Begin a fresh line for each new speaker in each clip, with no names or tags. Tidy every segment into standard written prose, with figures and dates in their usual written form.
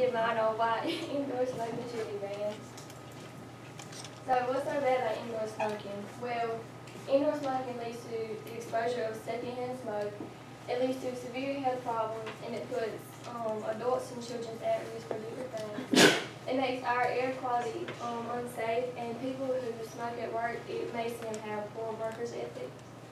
did mine on why indoor smoking should be banned. So what's so bad about indoor smoking? Well, indoor smoking leads to the exposure of secondhand smoke. It leads to severe health problems, and it puts adults and children at risk for different things. It makes our air quality unsafe, and people who smoke at work, it makes them have poor workers' ethic.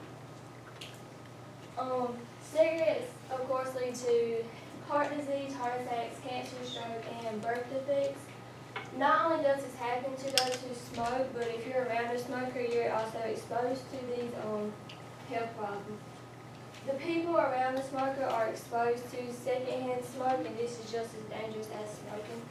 Cigarettes, of course, lead to heart disease, heart attacks, cancer, stroke, and birth defects. Not only does this happen to those who smoke, but if you're around a smoker, you're also exposed to these health problems. The people around the smoker are exposed to secondhand smoke, and this is just as dangerous as smoking.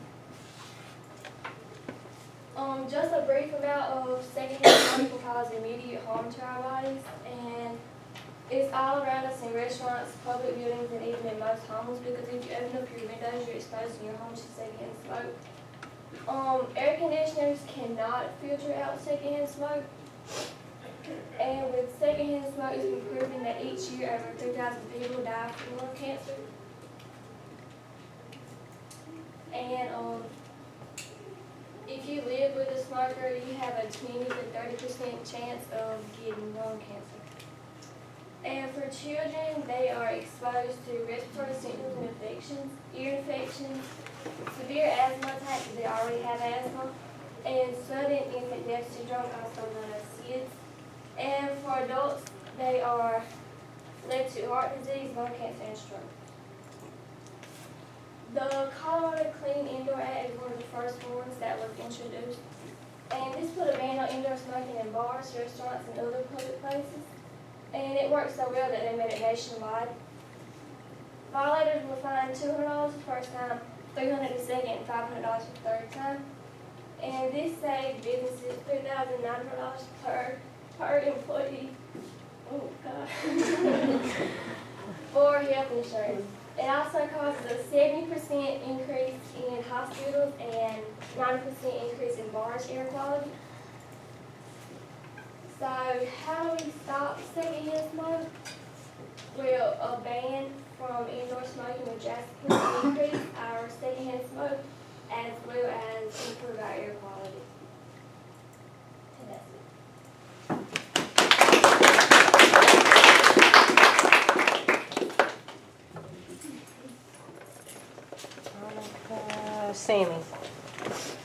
Just a brief amount of secondhand smoke can cause immediate harm to our bodies, and it's all around us in restaurants, public buildings, and even in most homes, because if you open up your windows, you're exposing your home to secondhand smoke. Air conditioners cannot filter out secondhand smoke. And with secondhand smoke, it's been proven that each year over 3,000 people die from lung cancer. And if you live with a smoker, you have a 20 to 30% chance of getting lung cancer. And for children, they are exposed to respiratory symptoms and infections, ear infections, severe asthma attacks if they already have asthma, and sudden infant death syndrome, also known as SIDS. And for adults, they are led to heart disease, lung cancer, and stroke. The Colorado Clean Indoor Act is one of the first ones that was introduced. And this put a ban on indoor smoking in bars, restaurants, and other public places. And it worked so well that they made it nationwide. Violators were fined $200 the first time, $300 the second, and $500 the third time. And this saved businesses $3,900 per employee. Oh God. For health insurance. It also causes a 70% increase in hospitals and 90% increase in bars air quality. So how do we stop secondhand smoke? Well, a ban from indoor smoking would drastically increase our secondhand smoke as well as improve our air quality. And that's
it. Sammy.